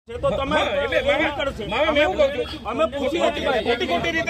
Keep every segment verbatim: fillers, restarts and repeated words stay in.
તો તમે અમે પૂછી ખોટી ખોટી રીતે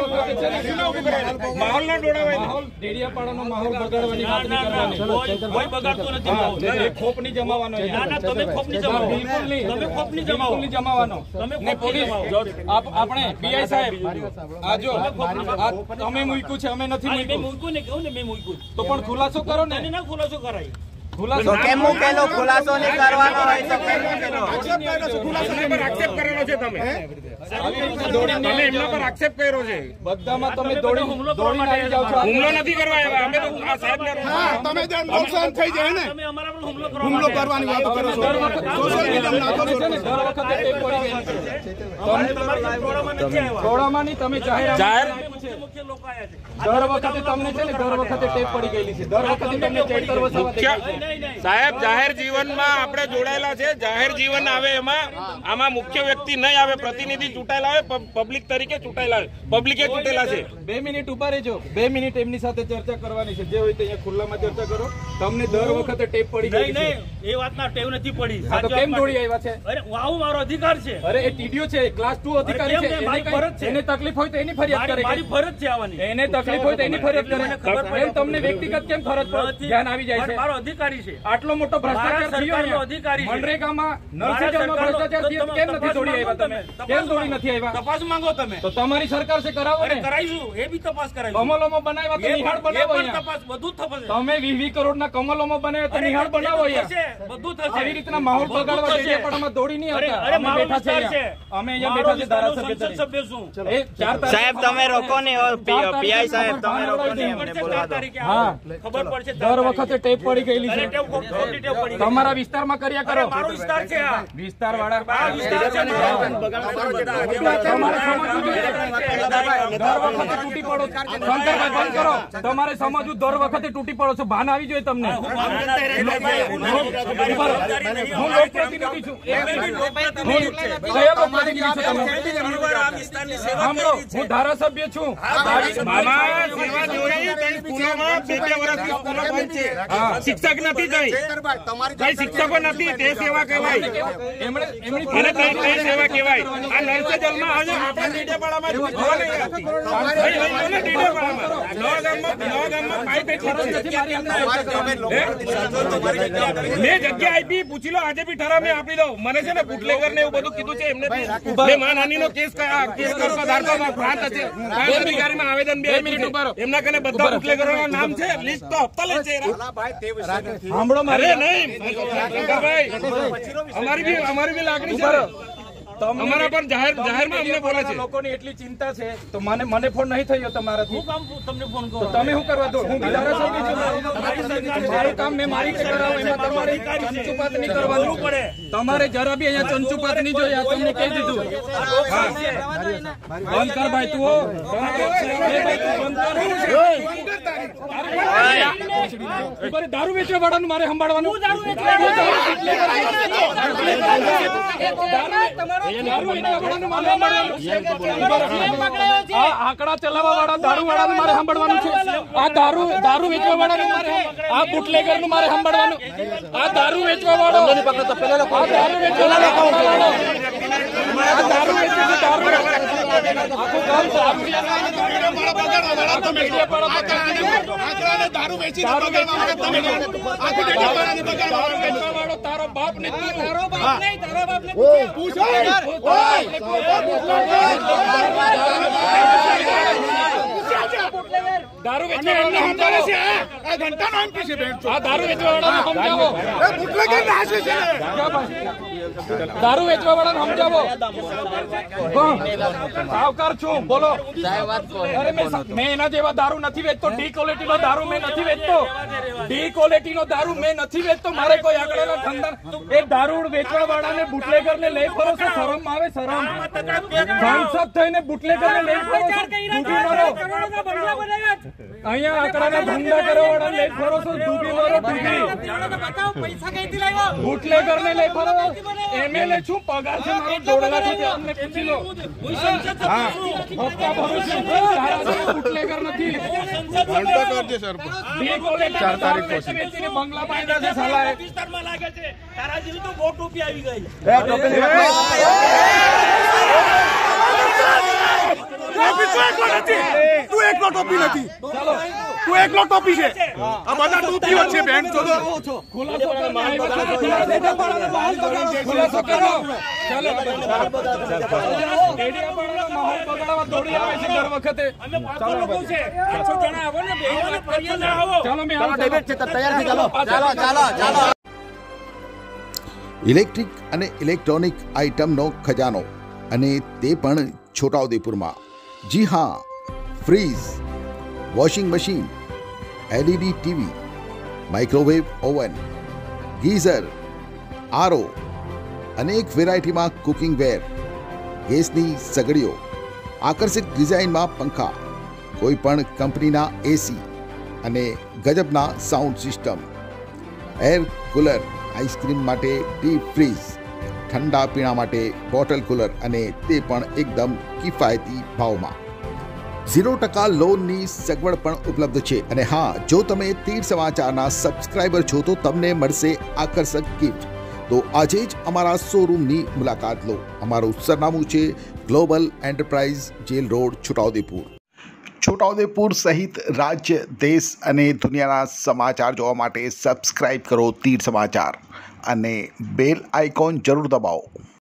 માહોલ ના દોડાવાય, ડેડિયાપાડાનો માહોલ બગાડવાની વાત નહીં કરવાની, કોઈ બગાડતો નથી, ખોપ નહીં જમાવાનો, તમે ખોપ નહીં જમાવો, બિલકુલ નહીં, તમે ખોપ નહીં જમાવો, નહીં જમાવાનો, તમે પોલીસ આપણે પીઆઈ સાહેબ આ જો તમે મૂક્યું છે, અમે નથી મૂક્યું ને, કેવું ને મેં મૂક્યું તો પણ ખુલાસો કરો ને, ના ખુલાસો કરાય, ખુલાસો કેમ મૂકેલો, ખુલાસો નહીં કરવાનો હોય તો કેમ મૂકેલો, આક્ષેપ કરેલો છે તમે, તમે એમના પર આક્ષેપ કર્યો છે, બધામાં તમે દોડી હુમલો કરવા માટે જાવ છો, હુમલો નથી કરવા આવ્યા, અમે તો આ સાહેબને તમે જે નુકસાન થઈ જાય ને, તમે અમારા પર હુમલો કરવા હુમલો કરવાની વાતો કરો છો, સોશિયલ મીડિયામાં નાખો છો, દર વખતે ટેપ પડી ગઈ છે, તમે તમારા પ્રોગ્રામમાં નથી આવ્યા, પ્રોગ્રામમાં નહીં, તમે જાહેર જાહેર મુખ્ય લોકો આયા છે, દર વખતે તમને છે ને દર વખતે ટેપ પડી ગયેલી છે, દર વખતે તમને ચેતર વસાવા દેખાય છે સાહેબ, જાહેર જીવનમાં આપણે જોડાયેલા છે, જાહેર જીવન આવે એમાં આમાં મુખ્ય વ્યક્તિ નહીં આવે, પ્રતિનિધિ ચૂંટાયેલા આવે, પબ્લિક તરીકે ચૂંટાયેલા આવે, પબ્લિકે ચૂંટેલા છે. બે મિનિટ ઉભા રહેજો, બે મિનિટ એમની સાથે ચર્ચા કરવાની છે, જે હોય તે અહીંયા ખુલ્લામાં ચર્ચા કરો. તમને દર વખતે ટેપ પડી ગઈ છે, એ વાતના ટેવ નથી પડી, તો કેમ દોડી આવ્યા છે? અરે આવું મારો અધિકાર છે, અરે એ ટીડીઓ છે, ક્લાસ ટુ અધિકારી છે, એની ફરજ છે, એને તકલીફ હોય તો એની ફરિયાદ કરે, મારી ફરજ છે આવવાની, એને તકલીફ હોય તો એની ફરિયાદ કરે, એમ તમને વ્યક્તિગત કેમ ફરજ પર ધ્યાન આવી જાય છે? મારો અધિકારી છે, આટલો મોટો ભ્રષ્ટાચાર થયો અધિકારી, મનરેગામાં નર્સિંગમાં ભ્રષ્ટાચાર થયો, કેમ નથી દોડી આવ્યા તમે? કેમ દોડી નથી આવ્યા? તપાસ માંગો તમે, તો તમારી સરકાર છે, કરાવો ને, કરાઈશું, એ બી તપાસ કરાઈશું, કમલોમાં બનાવ્યા તો નિહાળ બનાવો, તપાસ બધું થશે, તમે વીસ વીસ કરોડ ના કમલોમાં બનાવ્યા તો નિહાળ બનાવો, બધું થશે, આવી રીતના માહોલ બગાડવા ડેડિયાપાડામાં દોડી નહીં આવતા, અમે બેઠા છે, અમે અહીંયા બેઠા છે, ધારાસભ્ય સભ્ય શું સાહેબ તમે રોકો ને, પીઆઈ સાહેબ તમે રોકો ને, અમને બોલવા દો, હા ખબર પડશે, દર વખતે ટેપ પડી ગયેલી છે, તમારા વિસ્તારમાં કર્યા કરો, મારો વિસ્તાર છે, આ વિસ્તાર વાળા વિસ્તાર છે, તૂટી પડો, શંકરભાઈ બંધ કરો, તમારે સમજવું દર વખતે તૂટી પડો છો, ભાન આવી જોઈએ તમને, હું લોકપ્રતિનિધિ છું, હું ધારાસભ્ય છું, શિક્ષક નથી, કઈ કઈ શિક્ષકો નથી, તે સેવા કહેવાય, એમની સેવા કહેવાય, આ નર્સે જલમાં આજે આપણા ડેડિયાપાડામાં મેં જગ્યા આપી, પૂછી લો, આજે બી ઠરાવ મેં આપી દઉં, મને છે ને બુટલેગર ને એવું બધું કીધું છે, એમને મેં માનહાનિ નો કેસ કેસ કરતો ધારકો પ્રાંત છે, અધિકારીમાં આવેદન બે મિનિટ ઉપર એમના કને બધા બુટલેગરો ના નામ છે, લિસ્ટ તો હપ્તા લે છે, સાંભળો મારે નહીં ભાઈ, અમારી બી અમારી બી લાગણી છે, અમારા પણ જાહેર જાહેરમાં અમને બોલે છે, લોકોની એટલી ચિંતા છે, તો મને મને ફોન નહીં થયો તમારાથી, હું કામ તમને ફોન કરો, તમે શું કરવા દો, હું ધારાસભ્ય છું, મારું કામ મેં મારી રીતે કરાવું, એમાં તમારે ચંચુપાત નહીં કરવાનું પડે, તમારે જરા બી અહીંયા ચંચુપાત નહીં જોઈએ, આ તમને કહી દીધું, હા બંધ કર ભાઈ, તું દારૂ વેચવા વાળાનું મારે સંભાળવાનું, આંકડા ચલાવવા વાળા દારૂ વાળાનું મારે સાંભળવાનું છે, આ દારૂ દારૂ વેચવા વાળાનું મારે, આ બુટલેગર નું મારે સાંભળવાનું, આ દારૂ વેચવા વાળો, આ દારૂ વેચવા વાળો, આ દારૂ વેચે છે, દારૂ આખું ગામ દારૂ વેચી તારો બાપ ને, તારો બાપ નહીં, તારો બાપ ને પૂછો, દારૂ વેચવા સમજાવે છે, આ ઘંટા નામ કે છે, આ દારૂ વેચવા વાળાને સમજાવો, દારૂ વેચવા વાળાને સમજાવો, સાવકાર છું, બોલો, અરે મેં એના જેવા દારૂ નથી વેચતો, ડી ક્વોલિટી નો દારૂ મેં નથી વેચતો, ડી ક્વોલિટી નો દારૂ મેં નથી વેચતો, મારે કોઈ આંકડાના ધંધા, એ દારૂ વેચવા વાળાને બુટલેગર ને લઈ ફરો છો, શરમ આવે, શરમ, સાંસદ થઈને બુટલેગર ને લઈ ફરો છો, અહીંયા આંકડાના ધંધા કરવા વાળા લઈ ફરો છો, ડૂબી મારો ડૂબી, બુટલેગર ને લઈ ફરો, એમએલએ છું, પગાર છે મારો દોઢ લાખ રૂપિયા, અમને પૂછી લો. હા, હપ્તા ભરું છું, તારા બુટલેગર નથી. ચાર તારીખ પછી વેચીને બંગલા બાંધ્યા છે સાલાએ. વિસ્તારમાં લાગે છે તારા જેવી તો બહુ ટોપી આવી ગઈ. તું એકલો ટોપી નથી, તું એકલો ટોપી છે. આ બધા ટોપીઓ છે બેન. ખુલાસો કરો, ખુલાસો કરો. ચાલો, ડેડિયાપાડાનો માહોલ બગાડવા દોડી આવે છે દર વખતે. અમે પાંચસો લોકો છે, પાંચસો જણા આવો ને, બે જણા ફરિયાદ આવો. ચાલો મેં તૈયાર છે. ચાલો ચાલો ચાલો ચાલો. ઇલેક્ટ્રિક અને ઇલેક્ટ્રોનિક આઇટમનો ખજાનો, અને તે પણ છોટાઉદેપુરમાં. જી હા, fridge, washing machine, LED TV, microwave oven, geyser, RO, અનેક વેરાયટીમાં કુકિંગ વેર, ગેસની સગડીઓ, આકર્ષક ડિઝાઇનમાં પંખા, કોઈ પણ કંપનીના એસી અને ગજબના sound system, air cooler, ice cream માટે ડીપ ફ્રીજ, ઠંડા પીણા માટે બોટલ કુલર, અને તે પણ એકદમ કિફાયતી ભાવમાં. ઝીરો ટકા લોનની સગવડ પણ ઉપલબ્ધ છે. અને હા, જો તમે તીર સમાચારના સબસ્ક્રાઇબર છો તો તમને મળશે આકર્ષક ગિફ્ટ. તો આજે જ અમારા શોરૂમની મુલાકાત લો. અમારું સરનામું છે global enterprise, jail road, Chhota Udepur. Chhota Udepur સહિત રાજ્ય, દેશ અને દુનિયાના સમાચાર જોવા માટે સબસ્ક્રાઇબ કરો તીર સમાચાર અને બેલ આઇકોન જરૂર દબાવો.